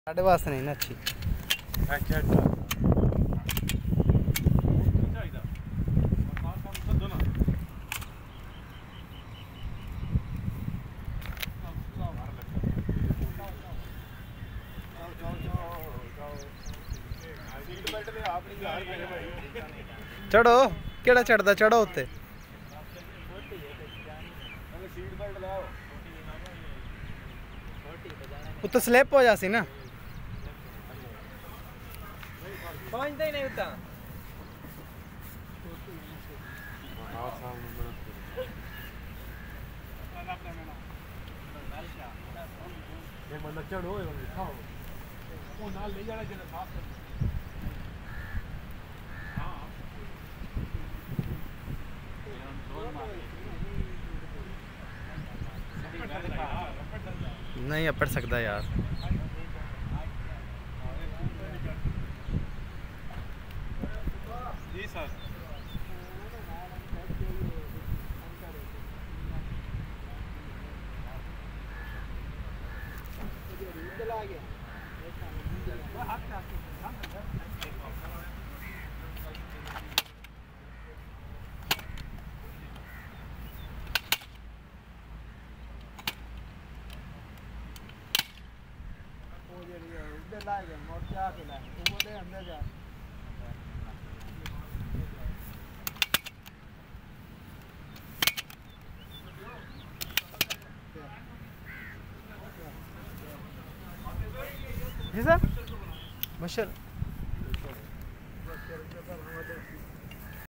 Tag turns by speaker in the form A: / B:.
A: साढ़े वास्ते नहीं ना अच्छी। चढ़ो केड़ा चढ़दा चढ़ो उत्ते उत्ते स्लिप हो जासी ना
B: पहुंचता ही नहीं उतना
C: एक बंदा चढ़ो खाओ वो नाल ले जाना जरा साफ कर
A: नहीं अपड़ सकता यार।
C: जी सर
A: जी सर मुशल